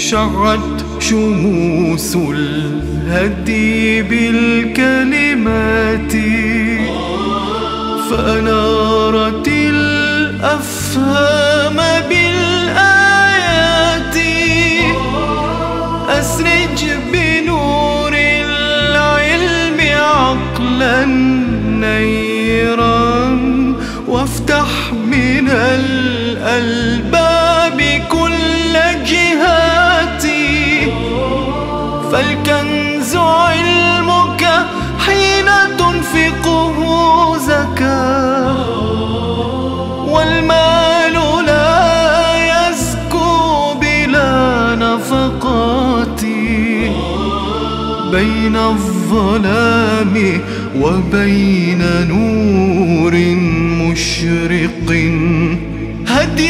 شعت شموس الهدي بالكلمات فأنارت الأفهام بالآيات. أسرج بنور العلم عقلا نيرا وافتح من الألباب كل جهاتي. فالكنز علمك حين تنفقه زكاة، والمال لا يزكو بلا نفقات. بين الظلام وبين نور مشرق هدي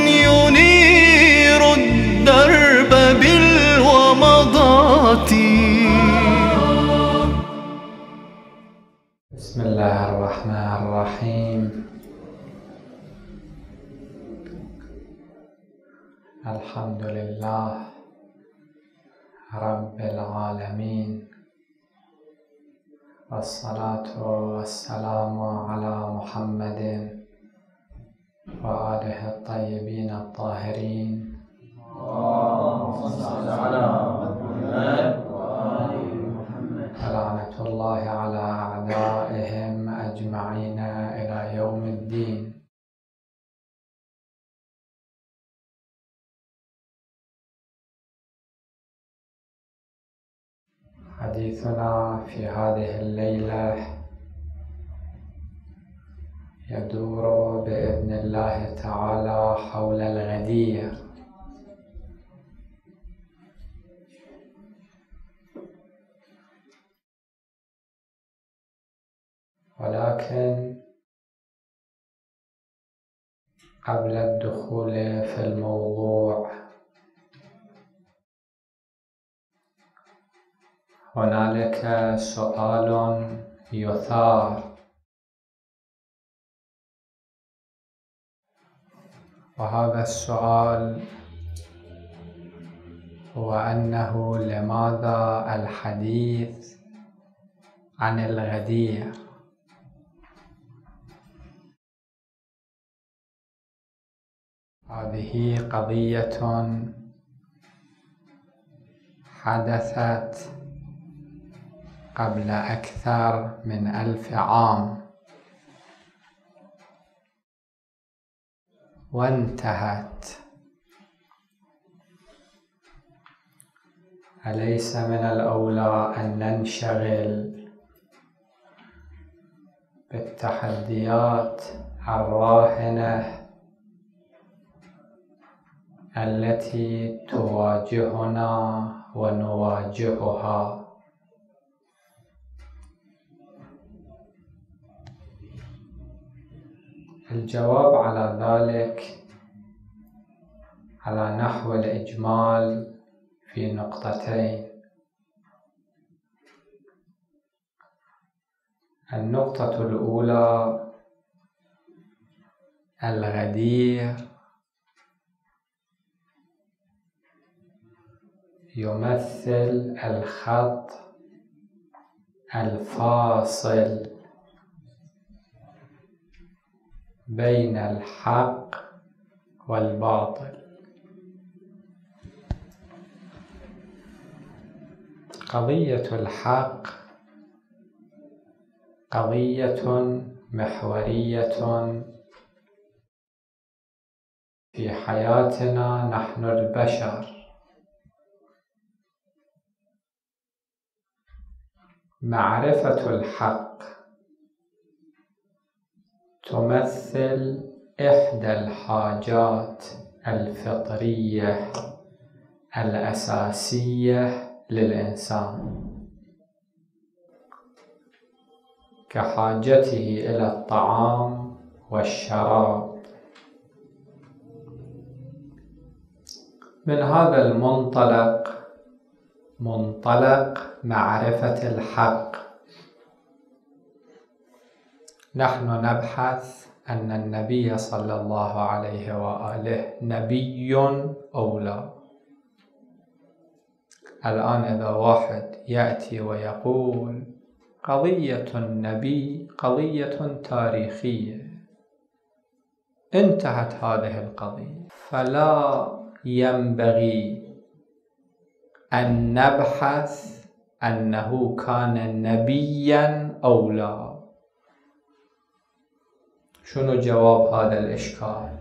ينير الدرب بالومضات. بسم الله الرحمن الرحيم. الحمد لله رب العالمين، والصلاة والسلام على محمد وآله الطيبين الطاهرين. اللهم صل على محمد وآل محمد. ولعنة الله على أعدائهم أجمعين إلى يوم الدين. حديثنا في هذه الليلة يدور بإذن الله تعالى حول الغدية. ولكن قبل الدخول في الموضوع هنالك سؤال يثار، وهذا السؤال هو أنه لماذا الحديث عن الغدية؟ هذه قضية حدثت قبل أكثر من 1000 عام وانتهت. أليس من الأولى أن ننشغل بالتحديات الراهنة التي تواجهنا ونواجهها؟ الجواب على ذلك على نحو الإجمال في نقطتين. النقطة الأولى: الغدير يمثل الخط الفاصل بين الحق والباطل. قضية الحق قضية محورية في حياتنا نحن البشر. معرفة الحق تمثل إحدى الحاجات الفطرية الأساسية للإنسان، كحاجته إلى الطعام والشراب. من هذا المنطلق، منطلق معرفة الحق، نحن نبحث أن النبي صلى الله عليه وآله نبي أو لا. الآن إذا واحد يأتي ويقول قضية النبي قضية تاريخية، انتهت هذه القضية، فلا ينبغي أن نبحث أنه كان نبيا أو لا. شنو جواب هذا الإشكال؟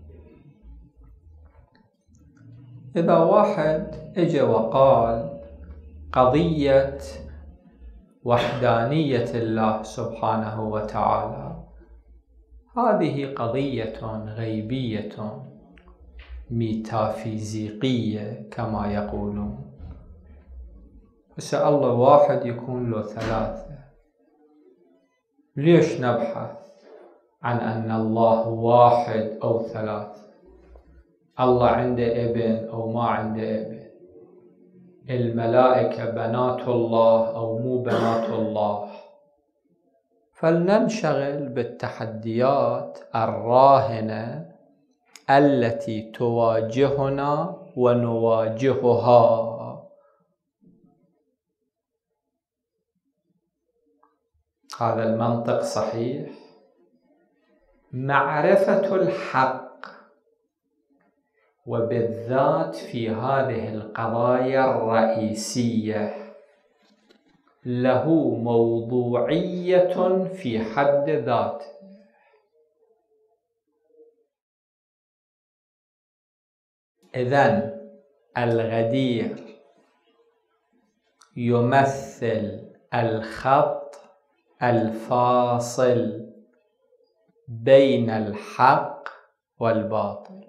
إذا واحد اجى وقال قضية وحدانية الله سبحانه وتعالى هذه قضية غيبية ميتافيزيقية كما يقولون، بس الله واحد يكون له ثلاثة، ليش نبحث عن أن الله واحد أو ثلاثة؟ الله عنده ابن أو ما عنده ابن، الملائكة بنات الله أو مو بنات الله. فلننشغل بالتحديات الراهنة التي تواجهنا ونواجهها. هذا المنطق صحيح؟ معرفة الحق وبالذات في هذه القضايا الرئيسية له موضوعية في حد ذاته. إذن الغدير يمثل الخط الفاصل بين الحق والباطل،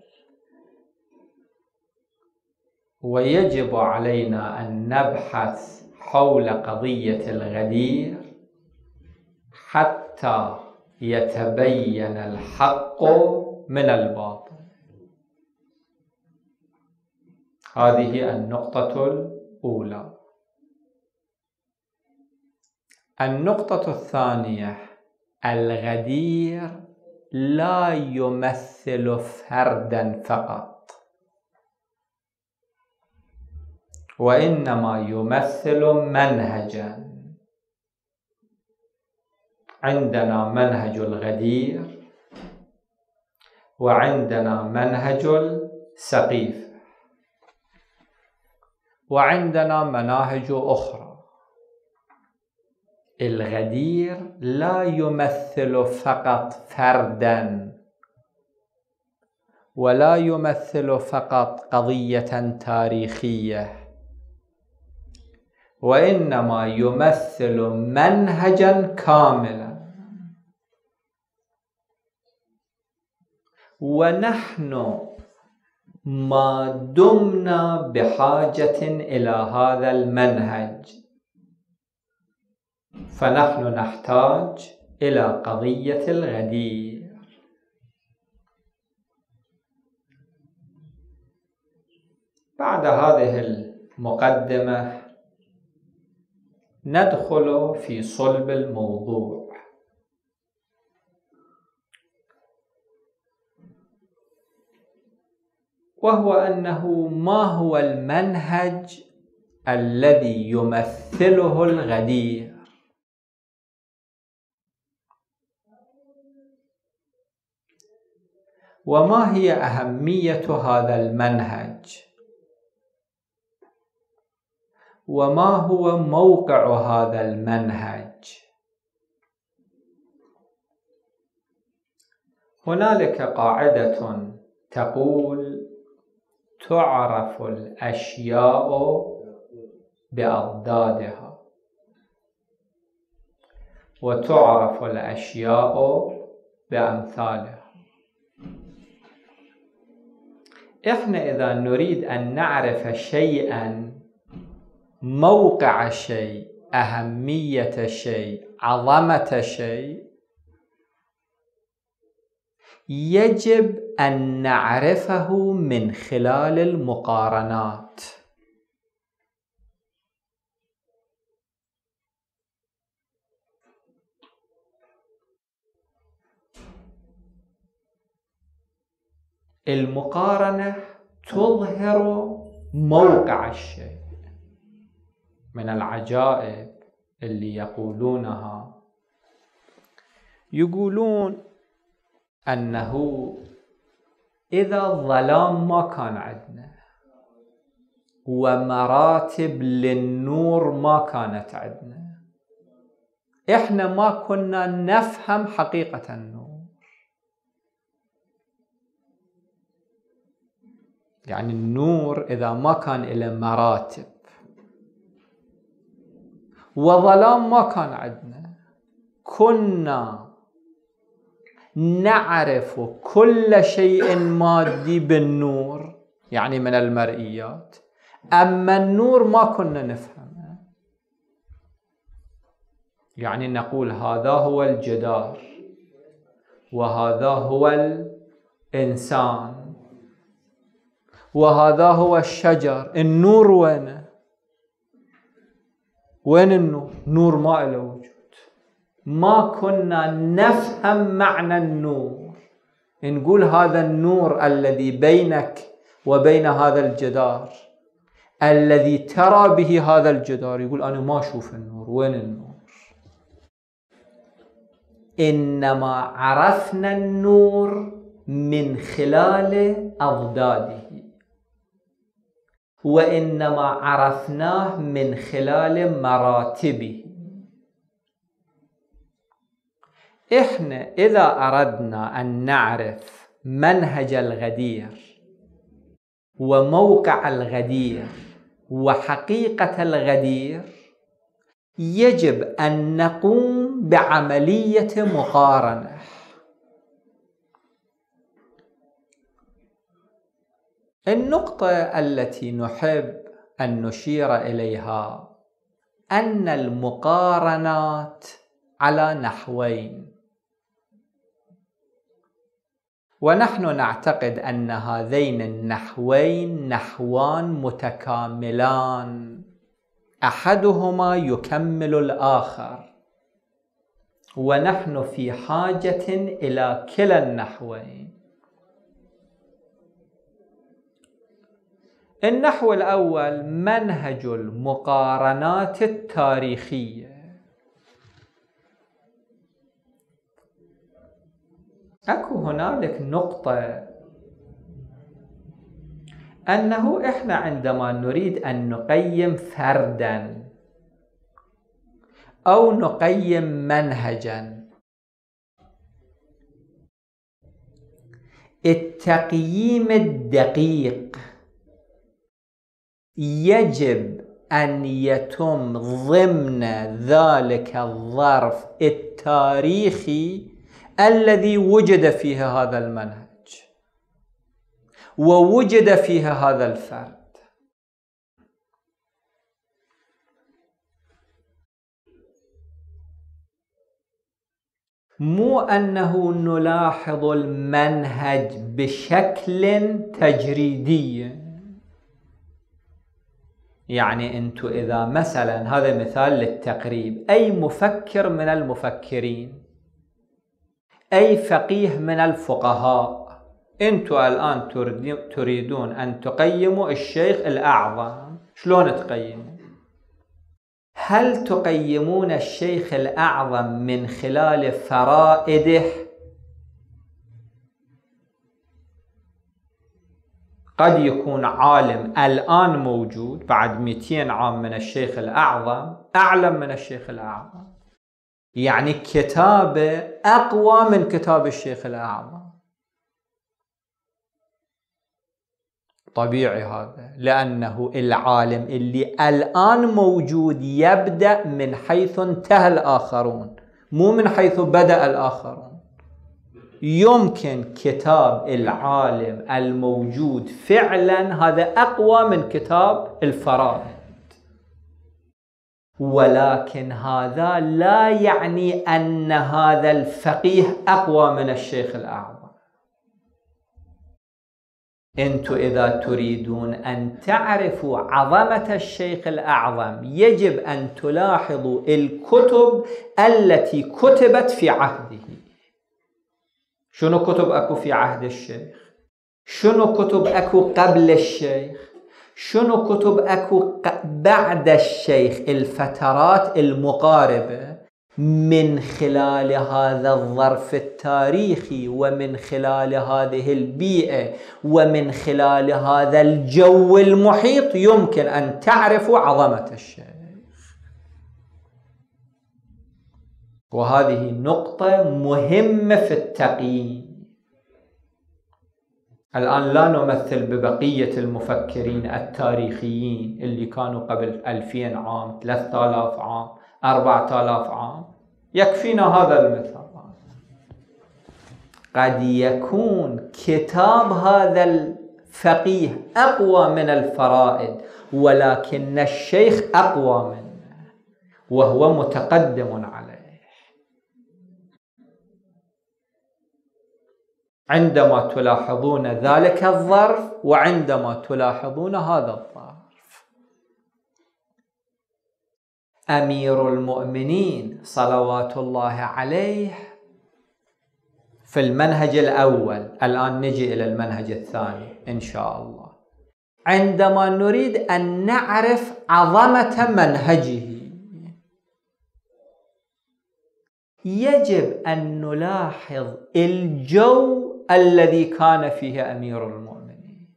ويجب علينا أن نبحث حول قضية الغدير حتى يتبين الحق من الباطل. هذه النقطة الأولى. النقطة الثانية، الغدير لا يمثل فردا فقط، وإنما يمثل منهجا. عندنا منهج الغدير وعندنا منهج السقيف وعندنا مناهج أخرى. الغدير لا يمثل فقط فردا ولا يمثل فقط قضية تاريخية، وإنما يمثل منهجا كاملا. ونحن ما دمنا بحاجة إلى هذا المنهج فنحن نحتاج إلى قضية الغدير. بعد هذه المقدمة ندخل في صلب الموضوع، وهو أنه ما هو المنهج الذي يمثله الغدير؟ وما هي أهمية هذا المنهج؟ وما هو موقع هذا المنهج؟ هنالك قاعدة تقول تعرف الأشياء بأضدادها وتعرف الأشياء بأمثالها. إحنا إذا نريد أن نعرف شيئا، موقع شيء، أهمية شيء، عظمة شيء، يجب أن نعرفه من خلال المقارنات. المقارنة تظهر موقع الشيء. من العجائب اللي يقولونها، يقولون أنه إذا الظلام ما كان عندنا ومراتب للنور ما كانت عندنا، إحنا ما كنا نفهم حقيقة النور. يعني النور إذا ما كان له مراتب وظلام ما كان عندنا، كنا نعرف كل شيء مادي بالنور، يعني من المرئيات، أما النور ما كنا نفهمه. يعني نقول هذا هو الجدار وهذا هو الإنسان وهذا هو الشجر، النور وينه؟ وين النور؟ نور ما له وجود. ما كنا نفهم معنى النور. نقول هذا النور الذي بينك وبين هذا الجدار، الذي ترى به هذا الجدار، يقول أنا ما أشوف النور. وين النور؟ إنما عرفنا النور من خلال أضداده، وإنما عرفناه من خلال مراتبه. إحنا إذا أردنا أن نعرف منهج الغدير وموقع الغدير وحقيقة الغدير، يجب أن نقوم بعملية مقارنة. النقطة التي نحب أن نشير إليها أن المقارنات على نحوين، ونحن نعتقد أن هذين النحوين نحوان متكاملان، أحدهما يكمل الآخر، ونحن في حاجة إلى كلا النحوين. النحو الأول منهج المقارنات التاريخية. أكو هنالك نقطة، أنه إحنا عندما نريد أن نقيم فرداً أو نقيم منهجاً، التقييم الدقيق يجب أن يتم ضمن ذلك الظرف التاريخي الذي وجد فيه هذا المنهج ووجد فيه هذا الفرد. مو أنه نلاحظ المنهج بشكل تجريدي. يعني أنتوا إذا مثلا، هذا مثال للتقريب، أي مفكر من المفكرين، أي فقيه من الفقهاء، أنتوا الآن تريدون أن تقيموا الشيخ الأعظم، شلون تقيموا؟ هل تقيمون الشيخ الأعظم من خلال فرائده؟ قد يكون عالم الآن موجود بعد 200 عام من الشيخ الأعظم أعلم من الشيخ الأعظم، يعني كتابه أقوى من كتاب الشيخ الأعظم. طبيعي هذا، لأنه العالم اللي الآن موجود يبدأ من حيث انتهى الآخرون، مو من حيث بدأ الآخرون. يمكن كتاب العالم الموجود فعلا هذا أقوى من كتاب الفرائد، ولكن هذا لا يعني أن هذا الفقيه أقوى من الشيخ الأعظم. أنتم إذا تريدون أن تعرفوا عظمة الشيخ الأعظم يجب أن تلاحظوا الكتب التي كتبت في عهده. شنو كتب أكو في عهد الشيخ؟ شنو كتب أكو قبل الشيخ؟ شنو كتب أكو بعد الشيخ الفترات المقاربة من خلال هذا الظرف التاريخي ومن خلال هذه البيئة ومن خلال هذا الجو المحيط يمكن أن تعرفوا عظمة الشيخ. وهذه نقطة مهمة في التقييم. الآن لا نمثل ببقية المفكرين التاريخيين اللي كانوا قبل 2000 عام 3000 عام 4000 عام، يكفينا هذا المثال. قد يكون كتاب هذا الفقيه أقوى من الفرائد، ولكن الشيخ أقوى منه وهو متقدم عليه. عندما تلاحظون ذلك الظرف وعندما تلاحظون هذا الظرف، أمير المؤمنين صلوات الله عليه في المنهج الأول، الآن نجي إلى المنهج الثاني إن شاء الله. عندما نريد أن نعرف عظمة منهجه يجب أن نلاحظ الجو الذي كان فيه أمير المؤمنين،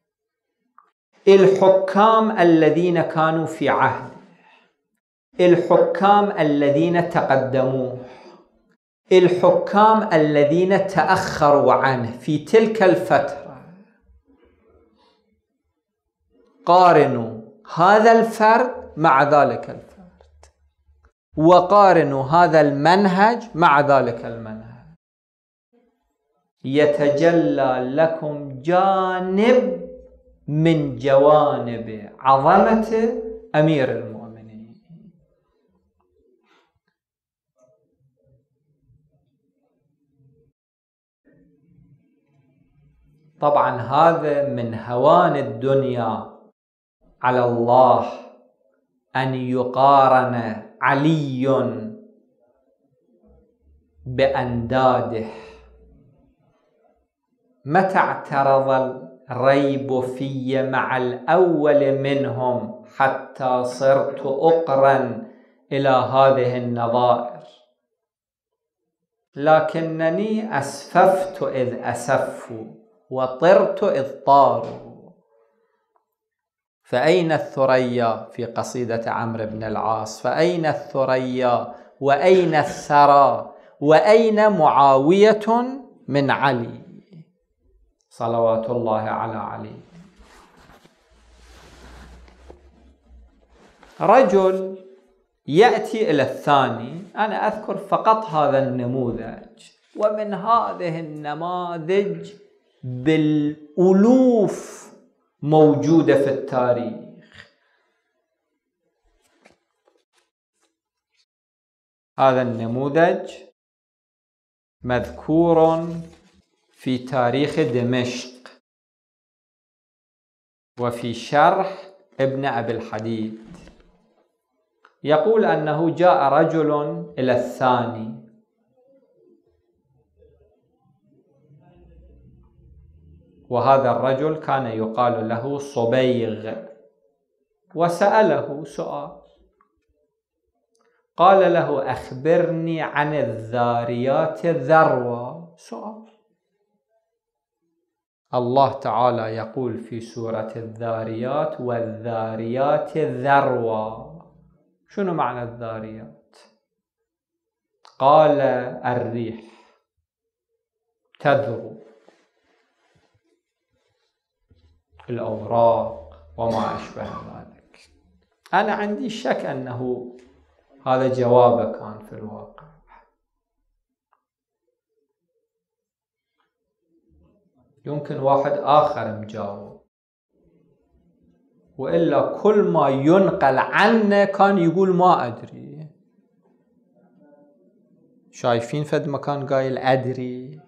الحكام الذين كانوا في عهده، الحكام الذين تقدموه، الحكام الذين تأخروا عنه في تلك الفترة. قارنوا هذا الفرد مع ذلك الفرد، وقارنوا هذا المنهج مع ذلك المنهج، يتجلى لكم جانب من جوانب عظمة أمير المؤمنين. طبعا هذا من هوان الدنيا على الله أن يقارن علي بأنداده. متى اعترض الريب في مع الأول منهم حتى صرت أقرن إلى هذه النظائر، لكنني أسففت إذ أسفوا وطرت إذ طاروا. فأين الثريا في قصيدة عمرو بن العاص؟ فأين الثريا وأين الثرى وأين معاوية من علي صلوات الله على علي؟ رجل يأتي إلى الثاني، أنا أذكر فقط هذا النموذج، ومن هذه النماذج بالألوف موجودة في التاريخ. هذا النموذج مذكور في تاريخ دمشق وفي شرح ابن أبي الحديد. يقول أنه جاء رجل إلى الثاني وهذا الرجل كان يقال له صبيغ، وسأله سؤال، قال له أخبرني عن الذاريات ذروة. سؤال. الله تعالى يقول في سورة الذاريات والذاريات ذروة. شنو معنى الذاريات؟ قال الريح تذرو الأوراق وما أشبه ذلك. أنا عندي شك أنه هذا جوابه كان في الواقع. يمكن واحد آخر مجاوب، وإلا كل ما ينقل عنه كان يقول ما أدري. شايفين فد مكان قايل أدري؟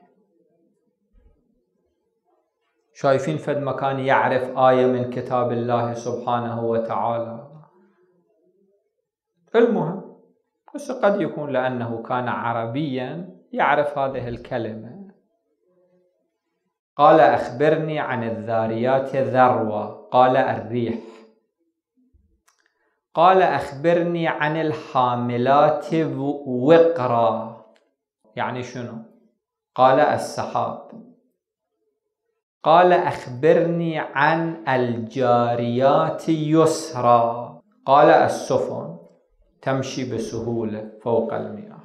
شايفين فد مكان يعرف آية من كتاب الله سبحانه وتعالى؟ المهم، بس قد يكون لأنه كان عربيا يعرف هذه الكلمة. قال أخبرني عن الذاريات ذروة. قال الريح. قال أخبرني عن الحاملات وقرا، يعني شنو؟ قال السحاب. قال أخبرني عن الجاريات يسرا، قال السفن تمشي بسهولة فوق المياه.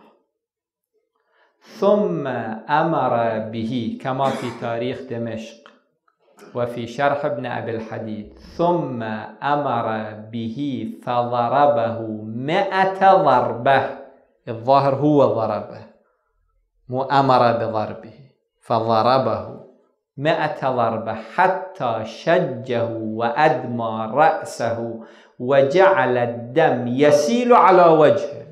ثم أمر به كما في تاريخ دمشق وفي شرح ابن أبي الحديد، ثم أمر به فضربه 100 ضربة. الظاهر هو ضربه مو أمر بضربه، فضربه 100 ضربة حتى شجه وأدمى رأسه وجعل الدم يسيل على وجهه.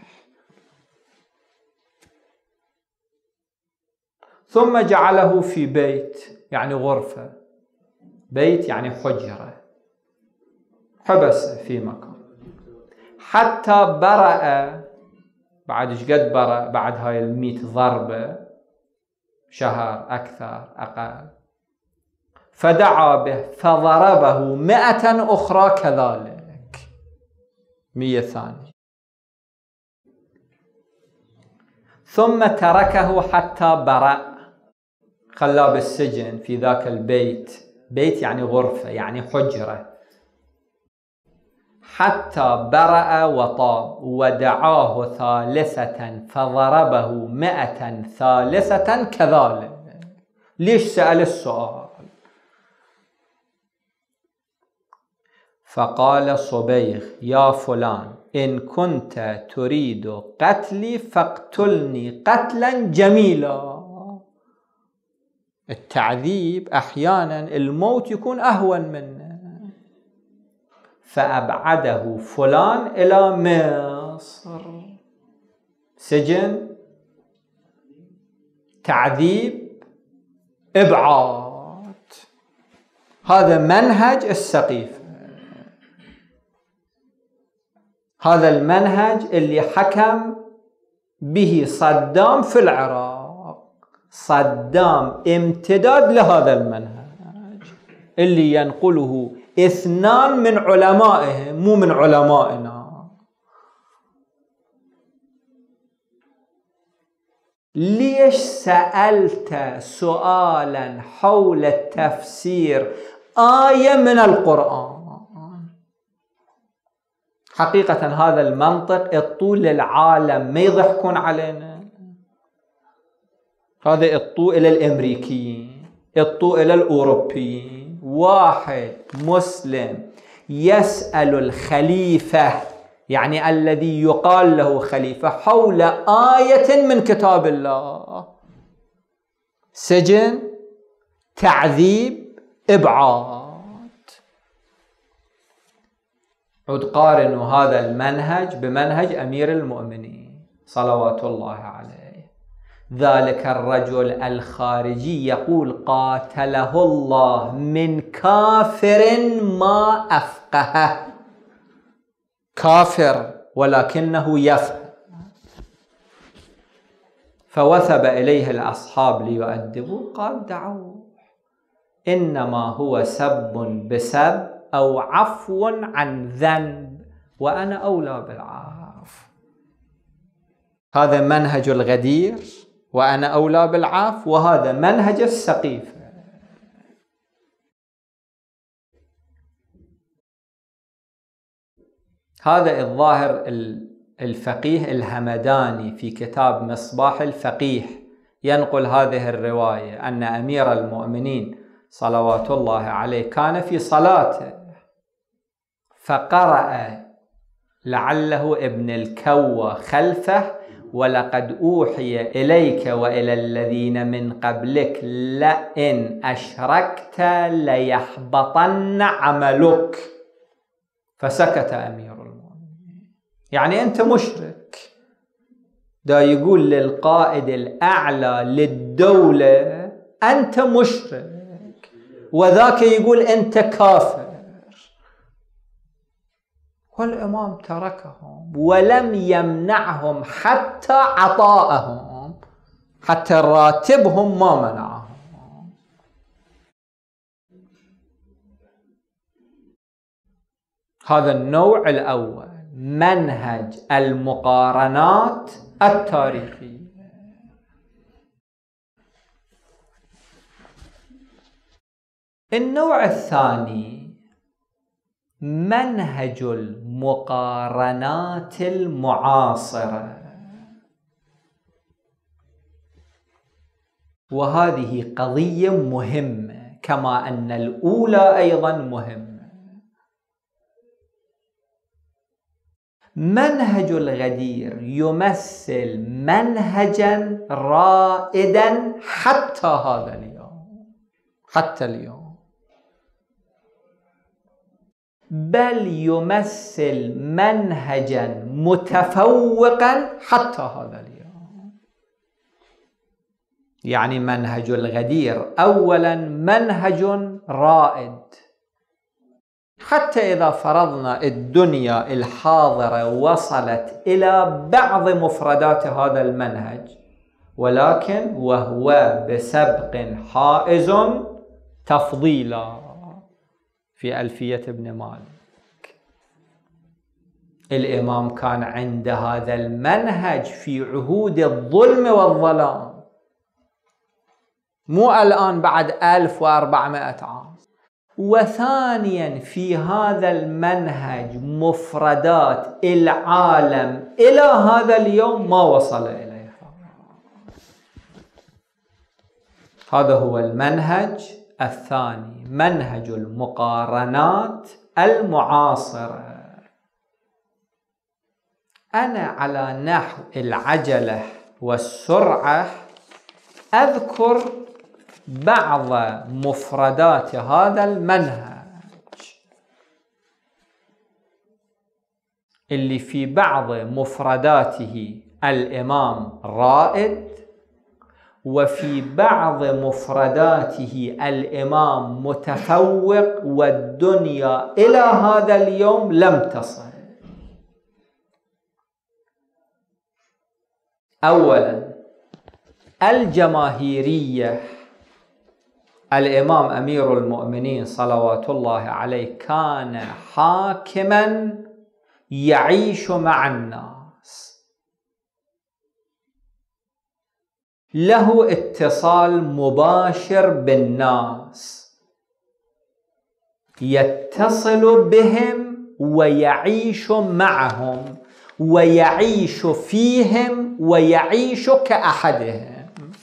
ثم جعله في بيت، يعني غرفة، بيت يعني حجرة، حبس في مكان حتى برأ. بعد ايش قد برأ؟ بعد هاي 100 ضربة، شهر أكثر أقل. فدعا به فضربه 100 أخرى كذلك، 100 ثانية. ثم تركه حتى برأ، خلاه بالسجن في ذاك البيت، بيت يعني غرفة يعني حجرة، حتى برأ وطاب. ودعاه 3 فضربه 100 ثالثة كذلك. ليش سأل السؤال؟ فقال صبيغ يا فلان إن كنت تريد قتلي فاقتلني قتلا جميلا. التعذيب أحيانا الموت يكون أهون منه. فأبعده فلان إلى مصر، سجن، تعذيب، إبعاد. هذا منهج السقيفة، هذا المنهج اللي حكم به صدام في العراق. صدام امتداد لهذا المنهج اللي ينقله 2 من علمائهم مو من علمائنا. ليش سألت سؤالا حول التفسير آية من القرآن؟ حقيقة هذا المنطق الطول للعالم، ما يضحكون علينا. هذا الطول إلى الأمريكيين، الطول إلى الأوروبيين. واحد مسلم يسأل الخليفة، يعني الذي يقال له خليفة، حول آية من كتاب الله، سجن، تعذيب، إبعاد. عد قارنوا هذا المنهج بمنهج أمير المؤمنين صلوات الله عليه. ذلك الرجل الخارجي يقول قاتله الله من كافر ما أفقهه، كافر ولكنه يفهم. فوثب إليه الأصحاب ليؤدبوا، قال دعوه، إنما هو سب بسب أو عفو عن ذنب وأنا أولى بالعفو. هذا منهج الغدير وأنا أولى بالعفو، وهذا منهج السقيفة. هذا الظاهر الفقيه الهمداني في كتاب مصباح الفقيه ينقل هذه الرواية، أن أمير المؤمنين صلوات الله عليه كان في صلاته فقرأ لعله ابن الكوى خلفه: ولقد أوحي إليك وإلى الذين من قبلك لئن أشركت ليحبطن عملك. فسكت أمير المؤمنين، يعني أنت مشرك. دا يقول للقائد الأعلى للدولة أنت مشرك، وذاك يقول أنت كافر. والإمام تركهم ولم يمنعهم حتى عطاءهم، حتى راتبهم ما منعهم. هذا النوع الأول، منهج المقارنات التاريخية. النوع الثاني منهج المقارنات المعاصرة، وهذه قضية مهمة كما أن الأولى أيضا مهمة. منهج الغدير يمثل منهجا رائدا حتى هذا اليوم، حتى اليوم، بل يمثل منهجا متفوقا حتى هذا اليوم. يعني منهج الغدير أولا منهج رائد، حتى إذا فرضنا الدنيا الحاضرة وصلت إلى بعض مفردات هذا المنهج، ولكن وهو بسبق حائز تفضيلا في ألفية ابن مالك. الإمام كان عند هذا المنهج في عهود الظلم والظلام، مو الآن بعد 1400 عام. وثانيا في هذا المنهج مفردات العالم إلى هذا اليوم ما وصل إليها. هذا هو المنهج الثاني، منهج المقارنات المعاصرة. أنا على نحو العجلة والسرعة أذكر بعض مفردات هذا المنهج اللي في بعض مفرداته الإمام رائد، وفي بعض مفرداته الإمام متفوق، والدنيا إلى هذا اليوم لم تصل. أولا الجماهيرية. الإمام أمير المؤمنين صلوات الله عليه كان حاكما يعيش مع الناس، له اتصال مباشر بالناس، يتصل بهم ويعيش معهم ويعيش فيهم ويعيش كأحدهم.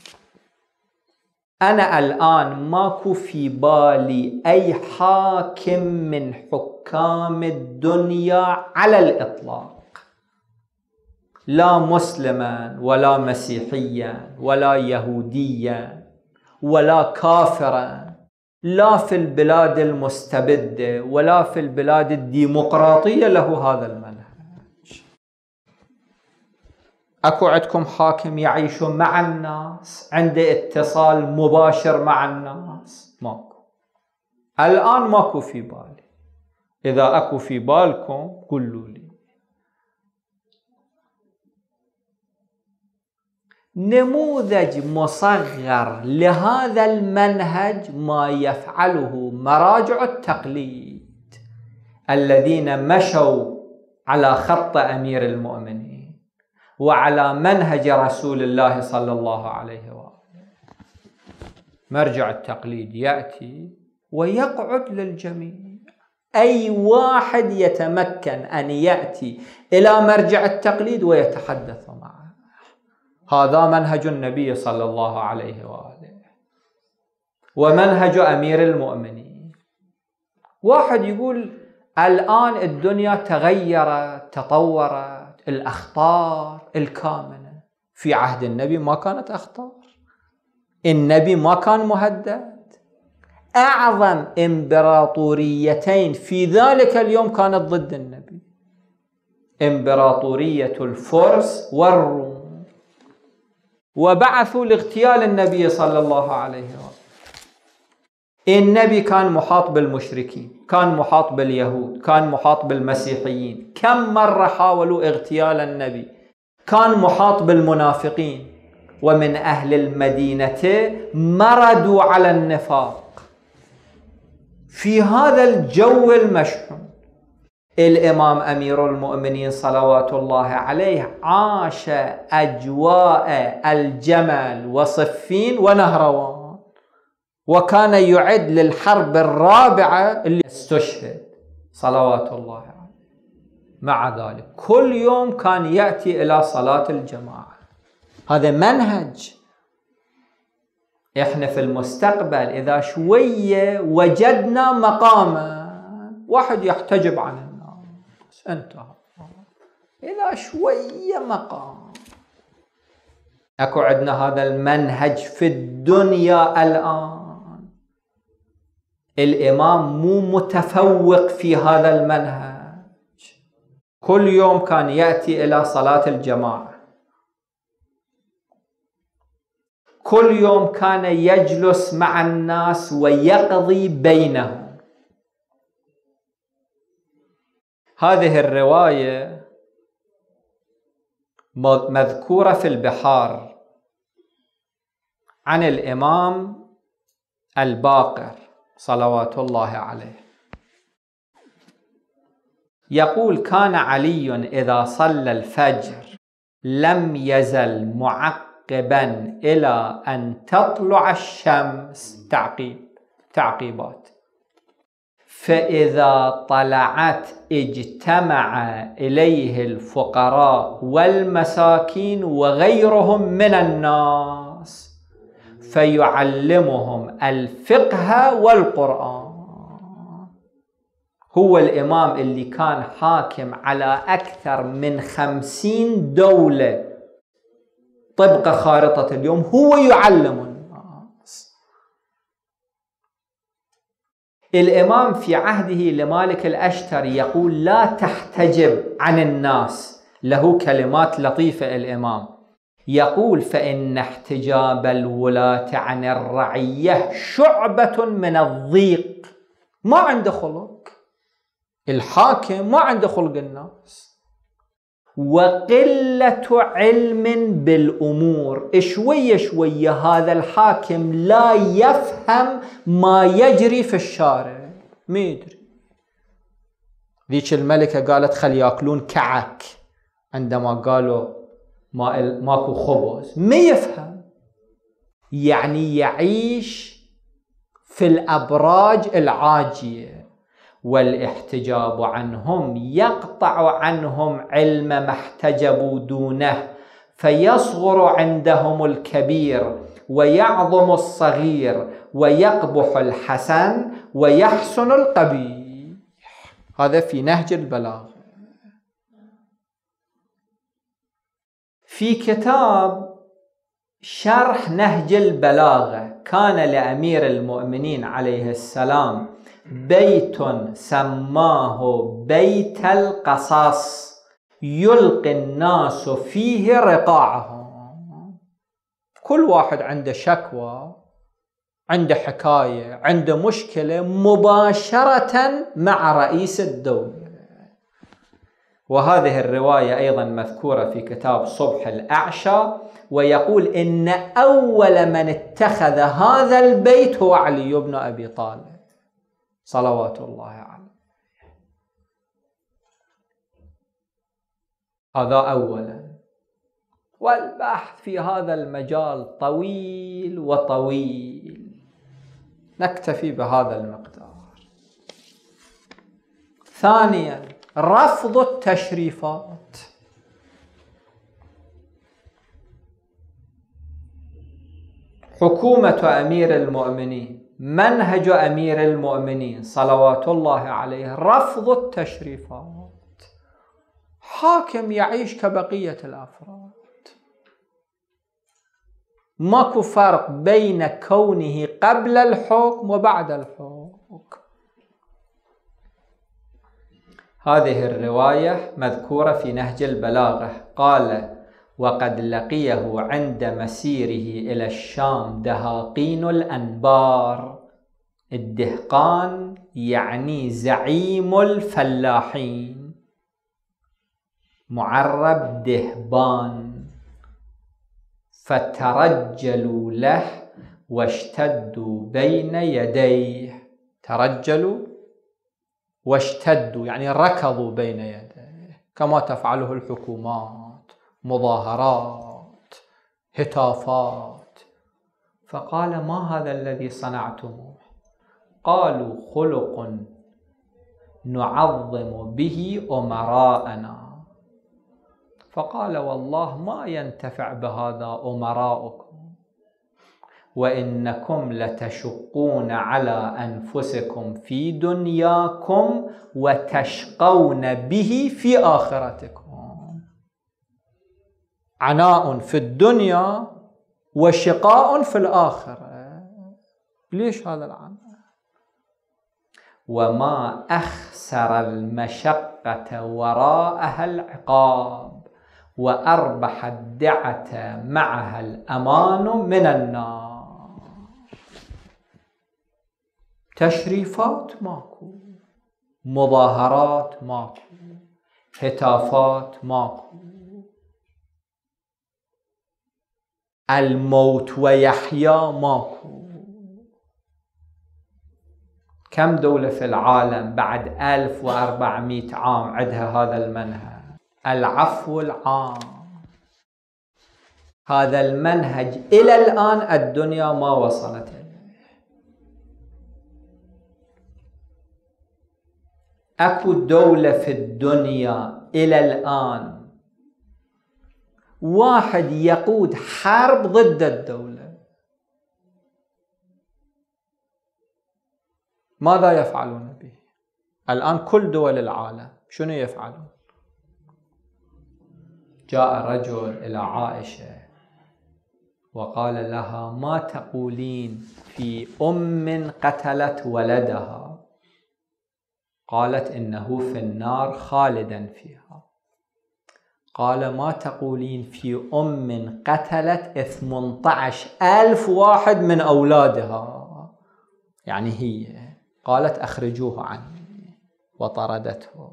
أنا الآن ماكو في بالي أي حاكم من حكام الدنيا على الإطلاق، لا مسلما ولا مسيحيا ولا يهوديا ولا كافرا، لا في البلاد المستبدة ولا في البلاد الديمقراطية له هذا المنهج. أكو عندكم حاكم يعيش مع الناس، عنده اتصال مباشر مع الناس؟ ماكو الآن، ماكو في بالي. إذا أكو في بالكم قولوا لي. نموذج مصغر لهذا المنهج ما يفعله مراجع التقليد الذين مشوا على خط أمير المؤمنين وعلى منهج رسول الله صلى الله عليه وآله. مرجع التقليد يأتي ويقعد للجميع، أي واحد يتمكن أن يأتي إلى مرجع التقليد ويتحدث معه. هذا منهج النبي صلى الله عليه وآله ومنهج أمير المؤمنين. واحد يقول الآن الدنيا تغيرت تطورت، الأخطار الكامنة. في عهد النبي ما كانت أخطار، النبي ما كان مهدد. أعظم إمبراطوريتين في ذلك اليوم كانت ضد النبي، إمبراطورية الفرس والروم، وبعثوا لاغتيال النبي صلى الله عليه وسلم. النبي كان محاط بالمشركين، كان محاط باليهود، كان محاط بالمسيحيين. كم مرة حاولوا اغتيال النبي؟ كان محاط بالمنافقين، ومن أهل المدينة مردوا على النفاق. في هذا الجو المشحون الإمام أمير المؤمنين صلوات الله عليه عاش أجواء الجمل وصفين ونهروان، وكان يعد للحرب الرابعة اللي استشهد صلوات الله عليه. مع ذلك كل يوم كان يأتي إلى صلاة الجماعة. هذا منهج. إحنا في المستقبل إذا شوية وجدنا مقاما، واحد يحتجب عن الناس، انتهى. إذا شوية مقام، أكو عندنا هذا المنهج في الدنيا الآن. الإمام مو متفوق في هذا المنهج. كل يوم كان يأتي إلى صلاة الجماعة، كل يوم كان يجلس مع الناس ويقضي بينهم. هذه الرواية مذكورة في البحار عن الإمام الباقر صلوات الله عليه. يقول: كان علي إذا صلى الفجر لم يزل معقبا إلى أن تطلع الشمس، تعقيبات، فإذا طلعت اجتمع إليه الفقراء والمساكين وغيرهم من الناس فيعلمهم الفقه والقرآن. هو الإمام اللي كان حاكم على أكثر من 50 دولة طبق خارطة اليوم، هو يعلم الناس. الإمام في عهده لمالك الأشتري يقول: لا تحتجب عن الناس. له كلمات لطيفة الإمام، يقول: فإن احتجاب الولاة عن الرعية شعبة من الضيق. ما عنده خلق الحاكم، ما عنده خلق الناس. وقلة علم بالأمور، شوية شوية هذا الحاكم لا يفهم ما يجري في الشارع، ما يدري. ذيك الملكة قالت خل يأكلون كعك، عندما قالوا ماكو خبز، ما يفهم. يعني يعيش في الأبراج العاجية. والاحتجاب عنهم يقطع عنهم علم ما احتجبوا دونه، فيصغر عندهم الكبير ويعظم الصغير ويقبح الحسن ويحسن القبيح. هذا في نهج البلاغة. في كتاب شرح نهج البلاغة كان لأمير المؤمنين عليه السلام بيت سماه بيت القصص يلقي الناس فيه رقاعهم. كل واحد عنده شكوى، عنده حكاية، عنده مشكلة، مباشرة مع رئيس الدولة. وهذه الرواية أيضا مذكورة في كتاب صبح الأعشى، ويقول إن أول من اتخذ هذا البيت هو علي بن أبي طالب صلوات الله عليه. هذا أولا. والبحث في هذا المجال طويل وطويل، نكتفي بهذا المقدار. ثانيا، رفض التشريفات. حكومة أمير المؤمنين، منهج أمير المؤمنين صلوات الله عليه رفض التشريفات. حاكم يعيش كبقية الأفراد، ماكو فرق بين كونه قبل الحكم وبعد الحكم. هذه الرواية مذكورة في نهج البلاغة. قال: وقد لقيه عند مسيره إلى الشام دهاقين الأنبار. الدهقان يعني زعيم الفلاحين، معرب دهبان. فترجلوا له واشتدوا بين يديه. ترجلوا واشتدوا يعني ركضوا بين يديه كما تفعله الحكومات، مظاهرات، هتافات. فقال: ما هذا الذي صنعتموه؟ قالوا: خلق نعظم به أمراءنا. فقال: والله ما ينتفع بهذا أمراؤكم، وإنكم لتشقون على أنفسكم في دنياكم وتشقون به في آخرتكم. عناء في الدنيا وشقاء في الآخرة. ليش هذا العناء؟ وما أخسر المشقة وراءها العقاب، وأربح الدعة معها الأمان من النار. تشريفات ماكو، مظاهرات ماكو، هتافات ماكو. الموت ويحيى ماكو. كم دولة في العالم بعد 1400 عام عندها هذا المنهج؟ العفو العام. هذا المنهج إلى الآن الدنيا ما وصلت إليه. أكو دولة في الدنيا إلى الآن واحد يقود حرب ضد الدولة، ماذا يفعلون به؟ الآن كل دول العالم شنو يفعلون؟ جاء رجل إلى عائشة وقال لها: ما تقولين في أم قتلت ولدها؟ قالت: إنه في النار خالدا فيها. قال: ما تقولين في أم قتلت 18,000 واحد من أولادها؟ يعني هي. قالت: أخرجوه عني، وطردته.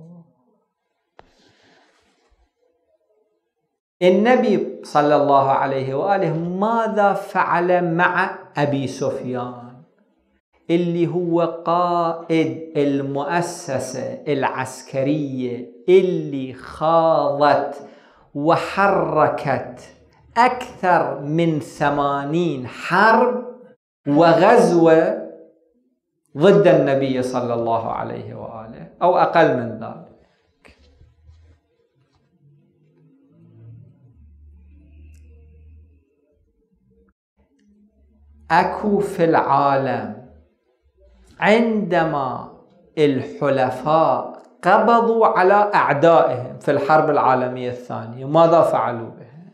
النبي صلى الله عليه وآله ماذا فعل مع أبي سفيان اللي هو قائد المؤسسة العسكرية اللي خاضت وحركت أكثر من 80 حرب وغزوة ضد النبي صلى الله عليه وآله أو أقل من ذلك؟ أكو في العالم عندما الحلفاء قبضوا على أعدائهم في الحرب العالمية الثانية ماذا فعلوا بهم؟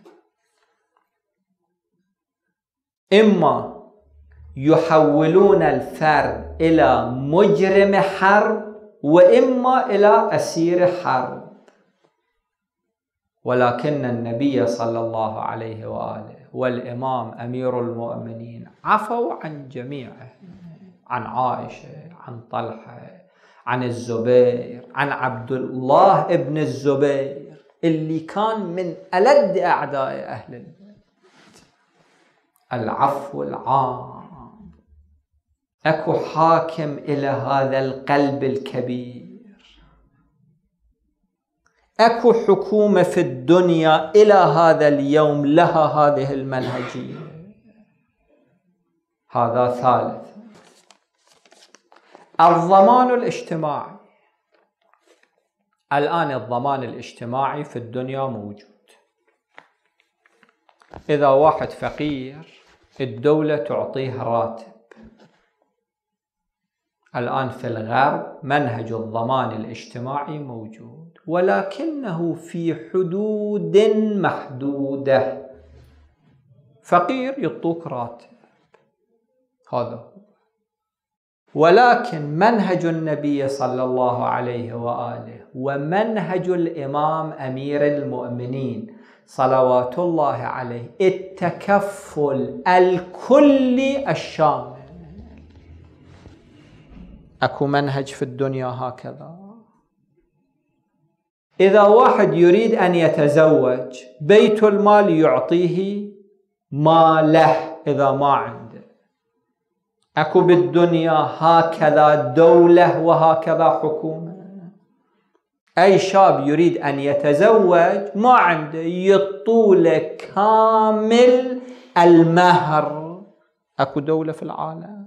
إما يحولون الفرد إلى مجرم حرب، وإما إلى أسير حرب. ولكن النبي صلى الله عليه وآله والإمام أمير المؤمنين عفوا عن جميعهم، عن عائشة، عن طلحة، عن الزبير، عن عبد الله ابن الزبير اللي كان من ألد أعداء أهل البيت. العفو العام. أكو حاكم إلى هذا القلب الكبير. أكو حكومة في الدنيا إلى هذا اليوم لها هذه المنهجية. هذا ثالث. الضمان الاجتماعي. الآن الضمان الاجتماعي في الدنيا موجود. إذا واحد فقير الدولة تعطيه راتب. الآن في الغرب منهج الضمان الاجتماعي موجود، ولكنه في حدود محدودة. فقير يعطوك راتب، هذا هو. ولكن منهج النبي صلى الله عليه وآله ومنهج الإمام أمير المؤمنين صلوات الله عليه التكفل الكلي الشامل. أكو منهج في الدنيا هكذا. إذا واحد يريد أن يتزوج بيت المال يعطيه ماله إذا ما عنده. أكو بالدنيا هكذا دولة وهكذا حكومة. أي شاب يريد أن يتزوج ما عنده، يطول كامل المهر. أكو دولة في العالم،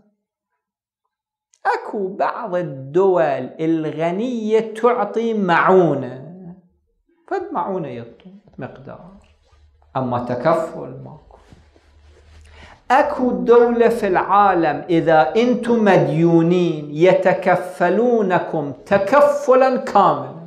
أكو بعض الدول الغنية تعطي معونة، فالمعونة يعطي مقدار، أما تكفل ماكو. أكو دولة في العالم إذا أنتم مديونين يتكفلونكم تكفلا كاملا،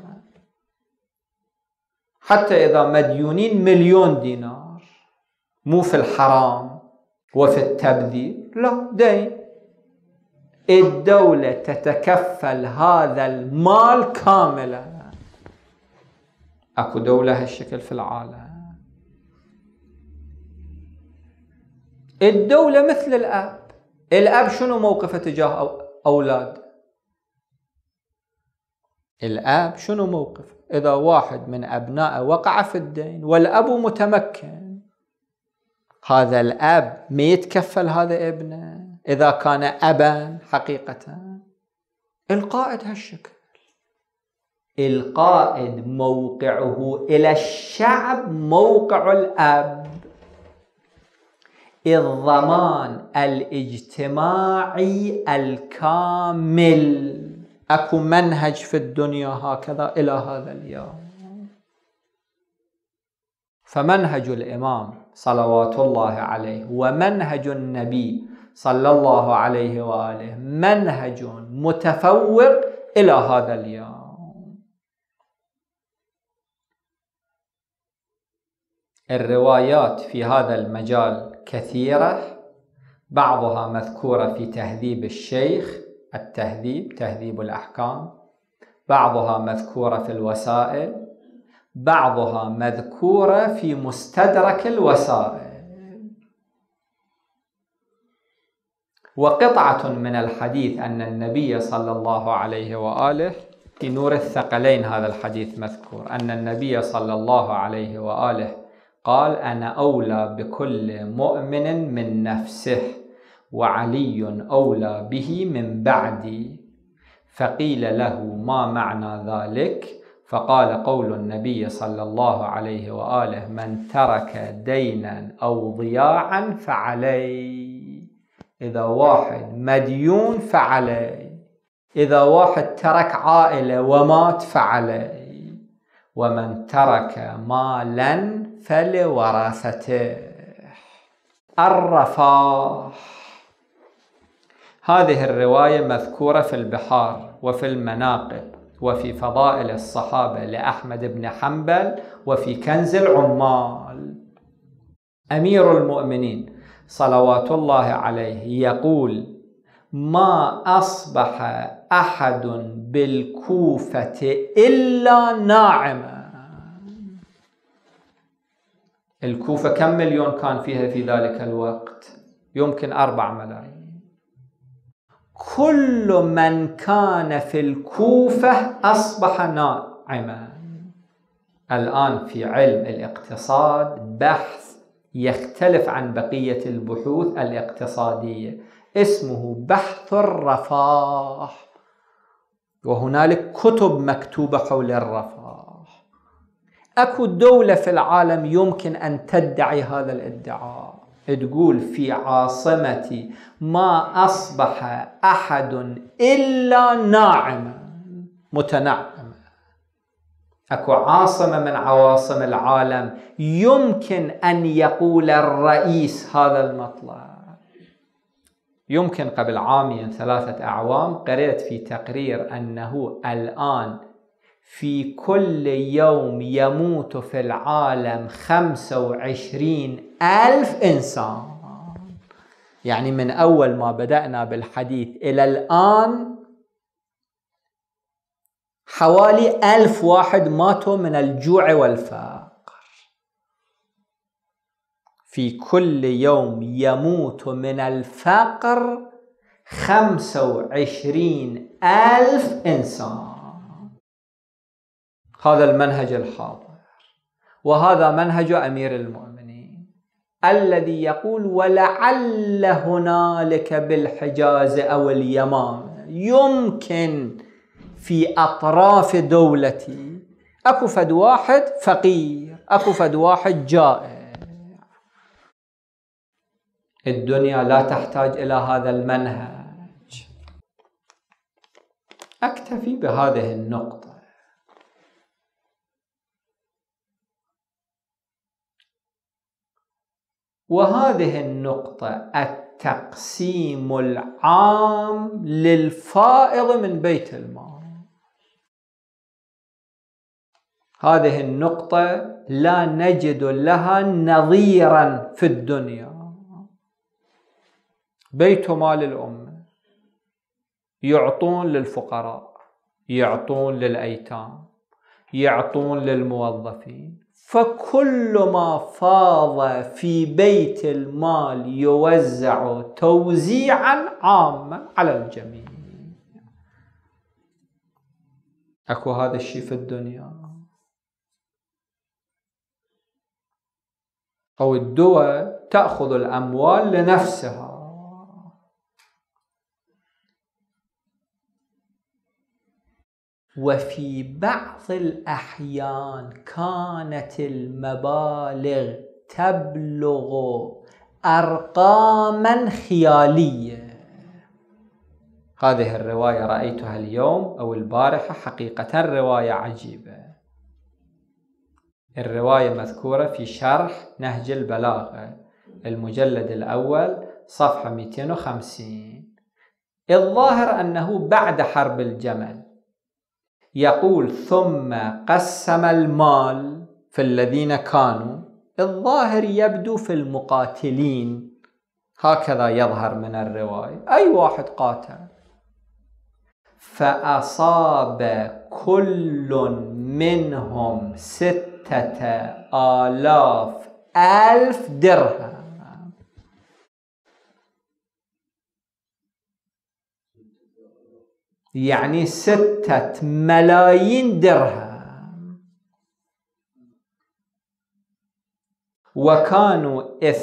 حتى إذا مديونين 1,000,000 دينار، مو في الحرام وفي التبذير، لا، دين. الدولة تتكفل هذا المال كاملا. أكو دولة هالشكل في العالم. الدولة مثل الأب. الأب شنو موقفه تجاه أولاد؟ الأب شنو موقفه إذا واحد من أبنائه وقع في الدين والأب متمكن؟ هذا الأب ما يتكفل هذا ابنه إذا كان أبا حقيقة. القائد هالشكل. القائد موقعه إلى الشعب موقع الأب. الضمان الاجتماعي الكامل. أكو منهج في الدنيا هكذا إلى هذا اليوم. فمنهج الإمام صلوات الله عليه ومنهج النبي صلى الله عليه وآله منهج متفوق إلى هذا اليوم. الروايات في هذا المجال كثيرة، بعضها مذكورة في تهذيب الشيخ، التهذيب، تهذيب الأحكام، بعضها مذكورة في الوسائل، بعضها مذكورة في مستدرك الوسائل. وقطعة من الحديث أن النبي صلى الله عليه وآله في نور الثقلين، هذا الحديث مذكور أن النبي صلى الله عليه وآله قال: أنا أولى بكل مؤمن من نفسه وعلي أولى به من بعدي. فقيل له: ما معنى ذلك؟ فقال: قول النبي صلى الله عليه وآله: من ترك دينا أو ضياعا فعليه. إذا واحد مديون فعليه، إذا واحد ترك عائلة ومات فعليه، ومن ترك مالا فلورثته. الرفاه. هذه الرواية مذكورة في البحار وفي المناقب وفي فضائل الصحابة لأحمد بن حنبل وفي كنز العمال. أمير المؤمنين صلوات الله عليه يقول: ما أصبح أحد بالكوفة إلا ناعما. الكوفة كم مليون كان فيها في ذلك الوقت؟ يمكن 4 ملايين. كل من كان في الكوفة أصبح ناعما. الآن في علم الاقتصاد بحث يختلف عن بقية البحوث الاقتصادية، اسمه بحث الرفاه، وهنالك كتب مكتوبة حول الرفاه. أكو دولة في العالم يمكن أن تدعي هذا الادعاء، تقول في عاصمتي ما أصبح أحد إلا ناعما متنعما. أكو عاصمة من عواصم العالم يمكن أن يقول الرئيس هذا المطلب. يمكن قبل 2-3 أعوام قرأت في تقرير أنه الآن في كل يوم يموت في العالم 25,000 إنسان. يعني من أول ما بدأنا بالحديث إلى الآن حوالي 1000 واحد ماتوا من الجوع والفقر. في كل يوم يموت من الفقر 25,000 إنسان. هذا المنهج الحاضر، وهذا منهج أمير المؤمنين. الذي يقول ولعل هنالك بالحجاز أو اليمامة يمكن في أطراف دولتي أكو فد واحد فقير، أكو فد واحد جائع. الدنيا لا تحتاج إلى هذا المنهج. أكتفي بهذه النقطة. وهذه النقطة التقسيم العام للفائض من بيت المال. هذه النقطة لا نجد لها نظيرا في الدنيا. بيت مال الأمة يعطون للفقراء، يعطون للأيتام، يعطون للموظفين، فكل ما فاض في بيت المال يوزع توزيعا عاما على الجميع. أكو هذا الشيء في الدنيا؟ أو الدول تأخذ الأموال لنفسها. وفي بعض الأحيان كانت المبالغ تبلغ أرقاما خيالية. هذه الرواية رأيتها اليوم أو البارحة، حقيقة رواية عجيبة. الرواية مذكورة في شرح نهج البلاغة المجلد الأول صفحة 250. الظاهر أنه بعد حرب الجمل. يقول ثم قسم المال في الذين كانوا، الظاهر يبدو في المقاتلين، هكذا يظهر من الرواية، أي واحد قاتل، فأصاب كل منهم 6000 درهم. يعني 6 ملايين درهم. وكانوا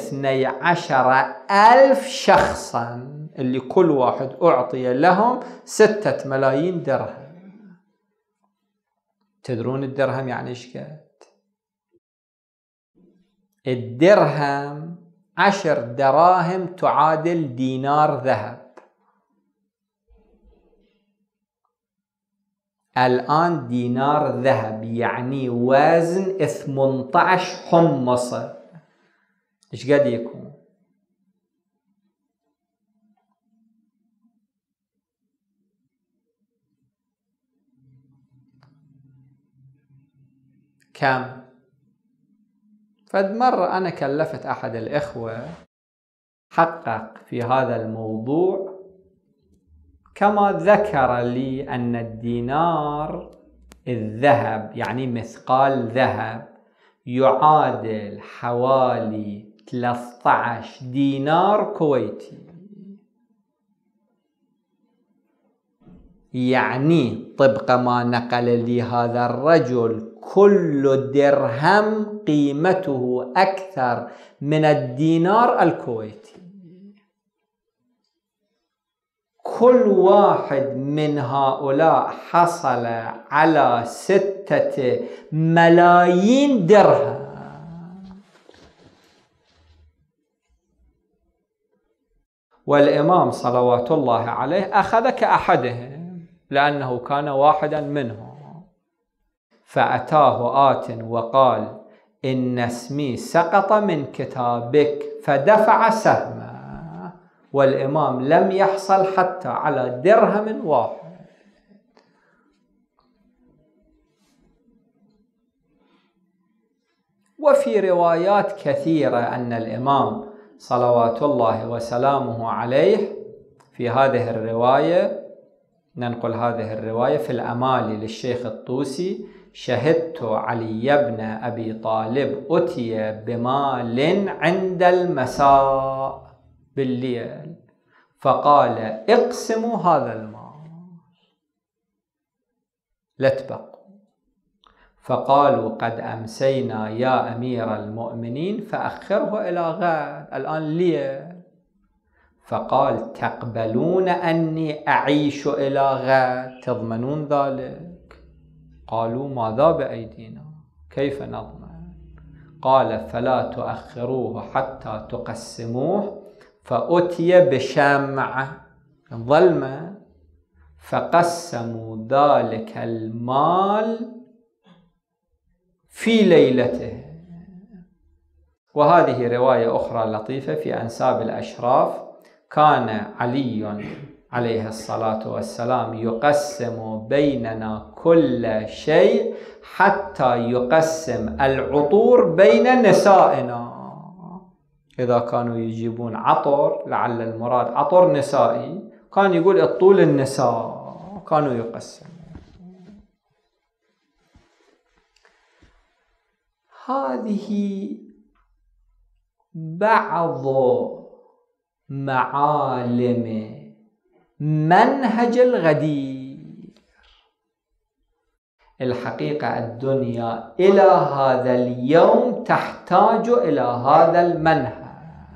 12,000 شخصا، اللي كل واحد أعطي لهم 6 ملايين درهم. تدرون الدرهم يعني إيش قد؟ الدرهم 10 دراهم تعادل دينار ذهب. الآن دينار ذهب يعني وزن 18 حمصة، إيش قد يكون؟ كم؟ فد مرة أنا كلفت أحد الإخوة حقق في هذا الموضوع، كما ذكر لي أن الدينار الذهب يعني مثقال ذهب يعادل حوالي 13 دينار كويتي. يعني طبق ما نقل لي هذا الرجل كل درهم قيمته أكثر من الدينار الكويتي. كل واحد من هؤلاء حصل على 6 ملايين درهم. والإمام صلوات الله عليه أخذ كأحدهم لأنه كان واحدا منهم. فأتاه آت وقال إن اسمي سقط من كتابك، فدفع سهمه. والإمام لم يحصل حتى على درهم واحد. وفي روايات كثيرة أن الإمام صلوات الله وسلامه عليه في هذه الرواية، ننقل هذه الرواية في الأمالي للشيخ الطوسي: شهدت علي بن أبي طالب أتي بمال عند المساء بالليل، فقال اقسموا هذا المال لا تبقوا. فقالوا قد أمسينا يا أمير المؤمنين فأخره إلى غد، الآن ليه؟ فقال تقبلون أني أعيش إلى غد، تضمنون ذلك؟ قالوا ماذا بأيدينا، كيف نضمن؟ قال فلا تؤخروه حتى تقسموه. فأتي بشمع ظلمة فقسموا ذلك المال في ليلته. وهذه رواية أخرى لطيفة في أنساب الأشراف: كان علي عليه الصلاة والسلام يقسم بيننا كل شيء حتى يقسم العطور بين نسائنا. إذا كانوا يجيبون عطر، لعل المراد عطر نسائي، كان يقول الطول النساء، كانوا يقسمون. هذه بعض معالم منهج الغدير. الحقيقة الدنيا إلى هذا اليوم تحتاج إلى هذا المنهج.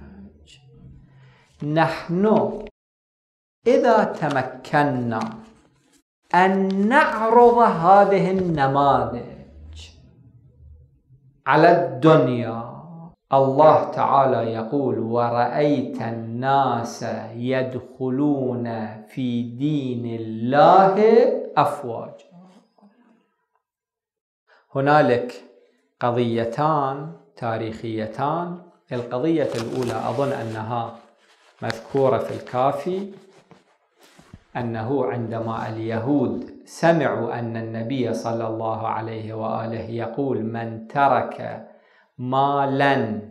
نحن إذا تمكنا أن نعرض هذه النماذج على الدنيا، الله تعالى يقول ورأيت الناس يدخلون في دين الله أفواجا. هنالك قضيتان تاريخيتان. القضية الأولى أظن أنها مذكورة في الكافي، أنه عندما اليهود سمعوا أن النبي صلى الله عليه وآله يقول من ترك مالا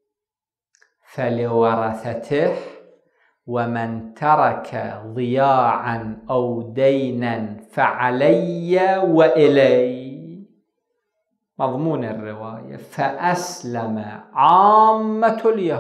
فلورثته ومن ترك ضياعا أو دينا فعلي وإلي، مضمون الرواية، فأسلم عامة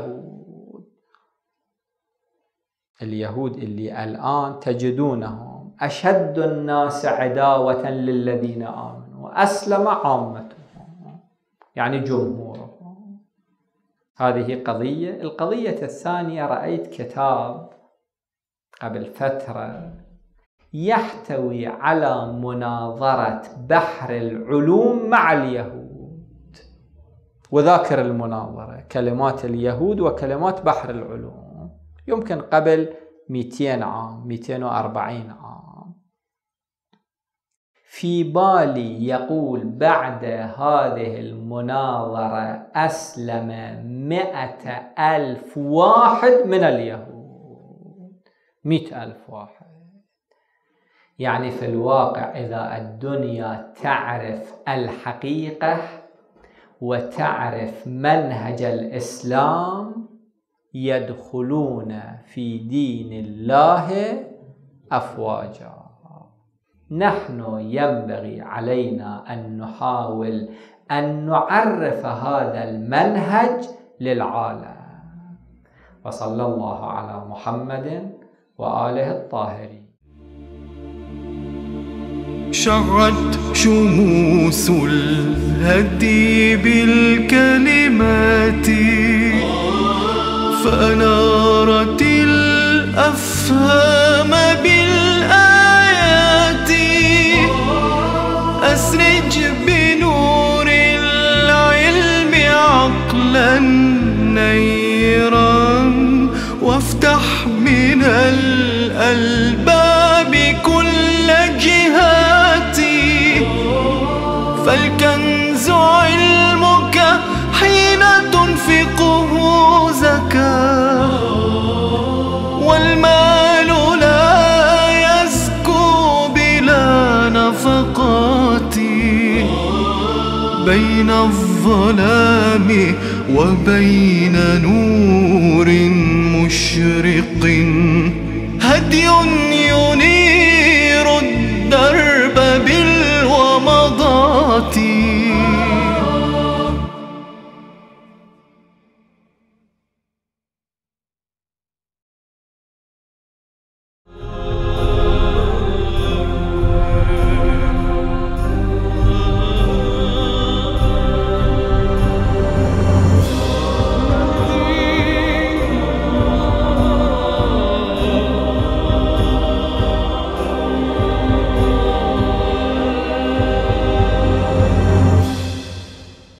اليهود اللي الآن تجدونهم أشد الناس عداوة للذين آمنوا، أسلم عامتهم يعني جمهورهم. هذه قضية. القضية الثانية، رأيت كتاب قبل فترة يحتوي على مناظرة بحر العلوم مع اليهود، وذاكر المناظرة كلمات اليهود وكلمات بحر العلوم يمكن قبل 200 عام 240 عام. في بالي يقول بعد هذه المناظرة أسلم 100,000 واحد من اليهود، 100,000 واحد. يعني في الواقع إذا الدنيا تعرف الحقيقة وتعرف منهج الإسلام يدخلون في دين الله أفواجا. نحن ينبغي علينا أن نحاول أن نعرف هذا المنهج للعالم. وصلى الله على محمد وآله الطاهرين. شعت شموس الهدي بالكلمات فأنارت الأفهام بالآيات. أسرج بنور العلم عقلا نيرا وافتح من الألباب كل جهاتي. فالكنز علمك حين تنفقه زكاة، والمال لا يزكو بلا نفقات. بين الظلام وبين نور مشرق هدي ينير الدرب بالومضات.